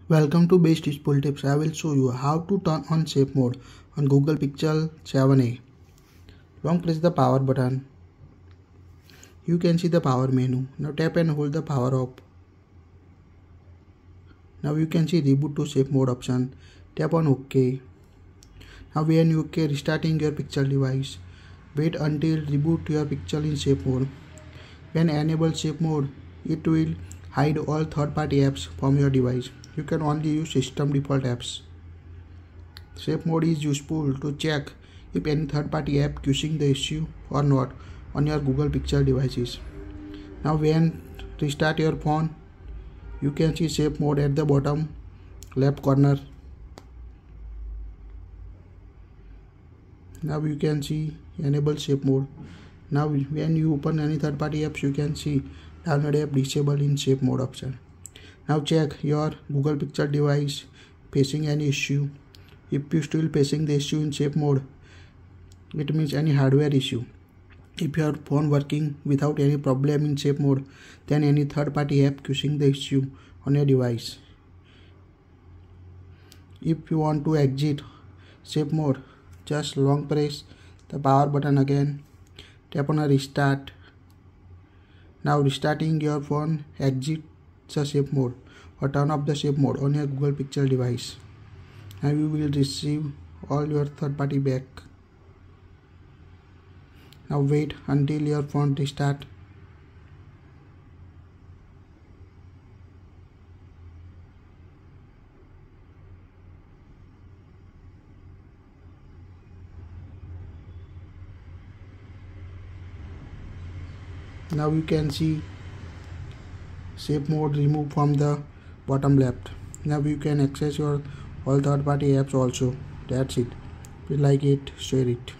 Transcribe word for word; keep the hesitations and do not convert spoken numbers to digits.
Welcome to Best Useful Tips. I will show you how to turn on shape mode on Google Pixel seven a. Long press the power button. You can see the power menu. Now tap and hold the power off. Now you can see reboot to shape mode option. Tap on OK. Now when you OK, restarting your Pixel device. Wait until reboot your Pixel in shape mode. When enable shape mode, it will hide all third-party apps from your device. You can only use system default apps. Shape mode is useful to check if any third-party app causing the issue or not on your Google Pixel devices. Now when restart your phone, you can see shape mode at the bottom left corner. Now you can see enable shape mode. Now when you open any third-party apps, you can see download app disable in shape mode option. Now check your Google Pixel device facing any issue. If you still facing the issue in shape mode, it means any hardware issue. If your phone working without any problem in shape mode, then any third-party app causing the issue on your device. If you want to exit shape mode, just long press the power button again. Tap on a restart. Now restarting your phone, exit the shape mode or turn off the shape mode on your Google Pixel device. Now you will receive all your third party back. Now wait until your phone restart. Now you can see shape mode removed from the bottom left. Now you can access your all third party apps also. That's it. If you like it, share it.